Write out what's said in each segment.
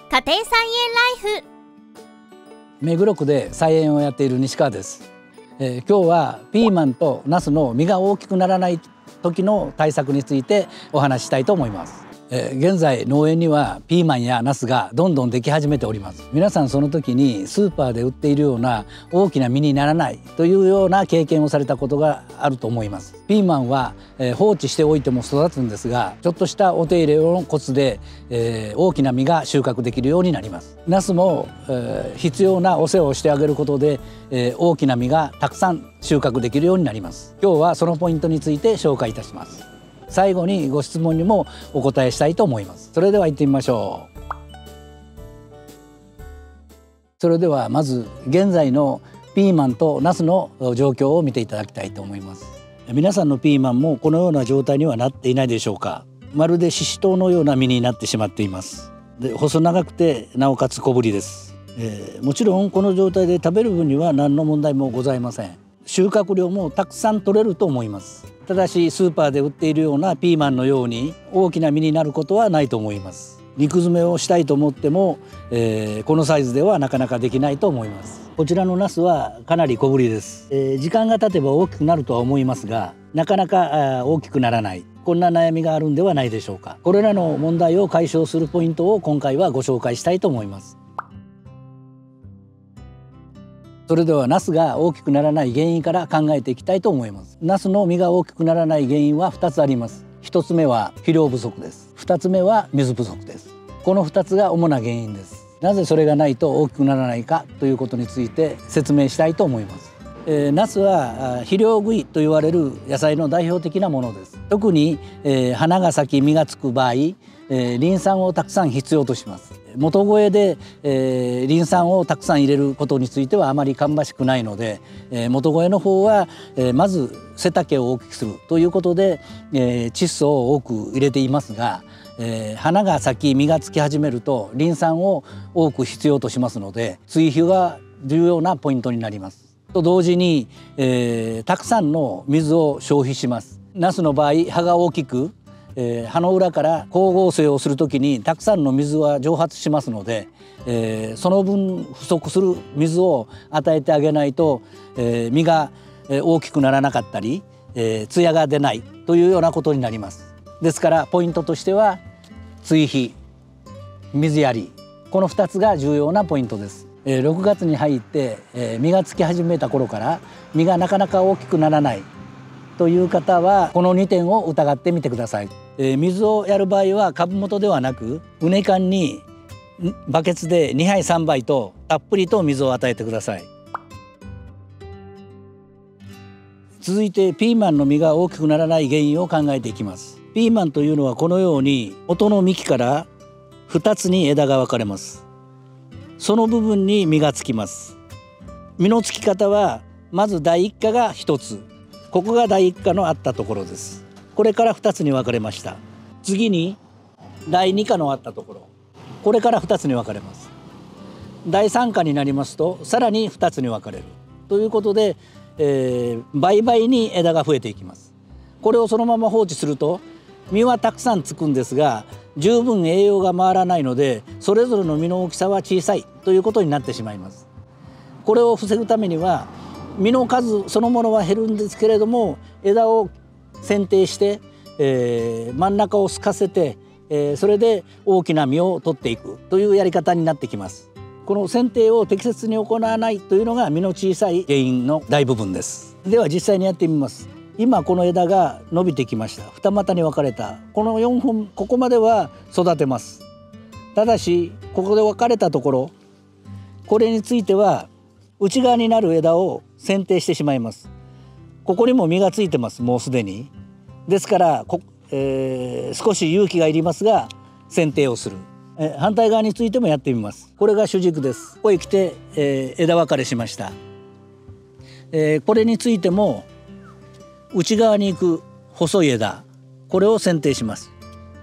家庭菜園ライフ。 目黒区で菜園をやっている西川です。今日はピーマンとナスの実が大きくならない時の対策についてお話ししたいと思います。現在農園にはピーマンやナスがどんどんでき始めております。皆さんその時にスーパーで売っているような大きな実にならないというような経験をされたことがあると思います。ピーマンは放置しておいても育つんですが、ちょっとしたお手入れのコツで大きな実が収穫できるようになります。ナスも必要なお世話をしてあげることで大きな実がたくさん収穫できるようになります。今日はそのポイントについて紹介いたします。最後にご質問にもお答えしたいと思います。それでは行ってみましょう。それではまず現在のピーマンとナスの状況を見ていただきたいと思います。皆さんのピーマンもこのような状態にはなっていないでしょうか。まるでししとうのような実になってしまっています。で、細長くてなおかつ小ぶりです。もちろんこの状態で食べる分には何の問題もございません。収穫量もたくさん取れると思います。ただしスーパーで売っているようなピーマンのように大きな実になることはないと思います。肉詰めをしたいと思っても、このサイズではなかなかできないと思います。こちらのナスはかなり小ぶりです。時間が経てば大きくなるとは思いますが、なかなか大きくならない、こんな悩みがあるんではないでしょうか。これらの問題を解消するポイントを今回はご紹介したいと思います。それではナスが大きくならない原因から考えていきたいと思います。ナスの実が大きくならない原因は2つあります。1つ目は肥料不足です。2つ目は水不足です。この2つが主な原因です。なぜそれがないと大きくならないかということについて説明したいと思います。ナスは肥料食いと言われる野菜の代表的なものです。特に花が咲き実がつく場合、リン酸をたくさん必要とします。元肥でリン酸をたくさん入れることについてはあまり芳しくないので、元肥の方はまず背丈を大きくするということで窒素を多く入れていますが、花が咲き実がつき始めるとリン酸を多く必要としますので、追肥が重要なポイントになります。と同時に、たくさんの水を消費します。ナスの場合葉が大きく葉の裏から光合成をするときにたくさんの水は蒸発しますので、その分不足する水を与えてあげないと、実が大きくならなかったり、艶が出ないというようなことになります。ですからポイントとしては追肥、水やり、この2つが重要なポイントです。6月に入って実がつき始めた頃から実がなかなか大きくならないという方はこの2点を疑ってみてください。水をやる場合は株元ではなく畝缶にバケツで2杯3杯とたっぷりと水を与えてください。続いてピーマンの実が大きくならない原因を考えていきます。ピーマンというのはこのように元の幹から2つに枝が分かれます。その部分に実がつきます。実のつき方はまず第一花が1つ、ここが第一花のあったところです。これから2つに分かれました。次に第二花のあったところ、これから2つに分かれます。第三花になりますとさらに2つに分かれるということで、倍々に枝が増えていきます。これをそのまま放置すると実はたくさんつくんですが、十分栄養が回らないのでそれぞれの実の大きさは小さいということになってしまいます。これを防ぐためには実の数そのものは減るんですけれども、枝を剪定して、真ん中をすかせて、それで大きな実を取っていくというやり方になってきます。この剪定を適切に行わないというのが実の小さい原因の大部分です。では実際にやってみます。今この枝が伸びてきました。二股に分かれたこの4本、ここまでは育てます。ただしここで分かれたところ、これについては内側になる枝を剪定してしまいます。ここにも実がついてます。もうすでにですから少し勇気がいりますが剪定をする。反対側についてもやってみます。これが主軸です。ここへ来て、枝分かれしました。これについても内側に行く細い枝、これを剪定します。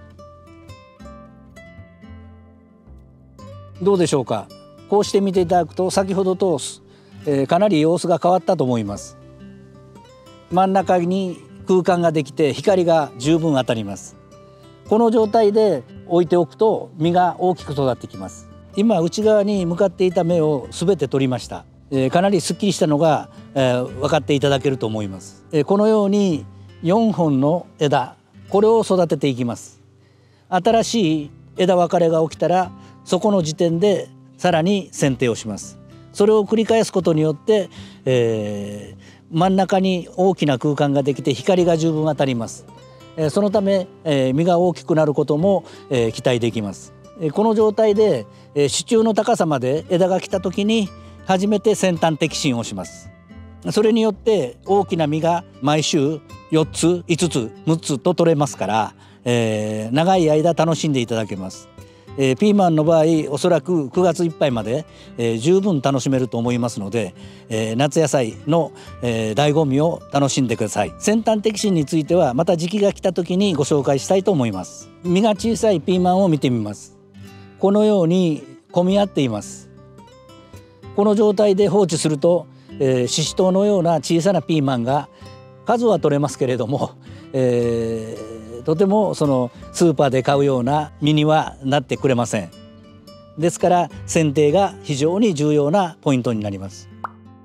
どうでしょうか。こうして見ていただくと先ほどと、かなり様子が変わったと思います。真ん中に空間ができて光が十分当たります。この状態で置いておくと実が大きく育ってきます。 今内側に向かっていた芽を全て取りました。かなりすっきりしたのが、分かっていただけると思います。このように4本の枝、これを育てていきます。新しい枝分かれが起きたらそこの時点でさらに剪定をします。それを繰り返すことによって、真ん中に大きな空間ができて光が十分当たります。そのため、実が大きくなることも、期待できます。この状態で、支柱の高さまで枝が来た時に初めて先端摘心をします。それによって大きな実が毎週4つ5つ6つと取れますから、長い間楽しんでいただけます。ピーマンの場合おそらく9月いっぱいまで、十分楽しめると思いますので、夏野菜の、醍醐味を楽しんでください。先端摘心についてはまた時期が来た時にご紹介したいと思います。実が小さいピーマンを見てみます。このように混み合っています。この状態で放置すると、ししとうのような小さなピーマンが数は取れますけれども、とてもそのスーパーで買うような実にはなってくれません。ですから剪定が非常に重要なポイントになります。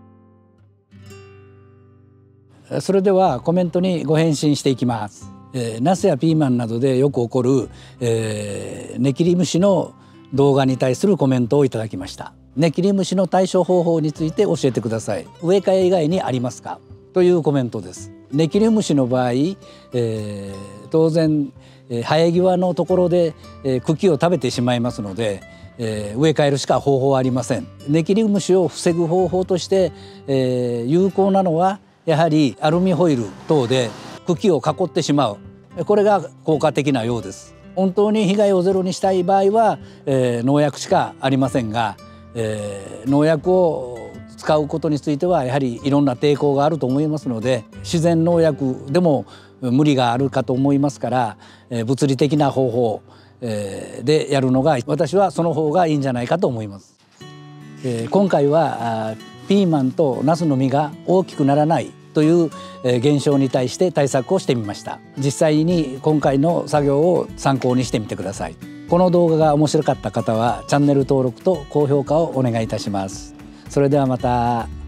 それではコメントにご返信していきます。ナスやピーマンなどでよく起こる、根切り虫の動画に対するコメントをいただきました。根切り虫の対処方法について教えてください。植え替え以外にありますか？というコメントです。根切り虫の場合、当然生え際のところで、茎を食べてしまいますので、植え替えるしか方法はありません。根切り虫を防ぐ方法として、有効なのはやはりアルミホイル等で茎を囲ってしまう、これが効果的なようです。本当に被害をゼロにしたい場合は、農薬しかありませんが、農薬を使うことについてはやはりいろんな抵抗があると思いますので、自然農薬でも無理があるかと思いますから、物理的な方法、でやるのが私はその方がいいんじゃないかと思います。今回はピーマンとナスの実が大きくならないという現象に対して対策をしてみました。実際に今回の作業を参考にしてみてください。この動画が面白かった方はチャンネル登録と高評価をお願いいたします。それではまた。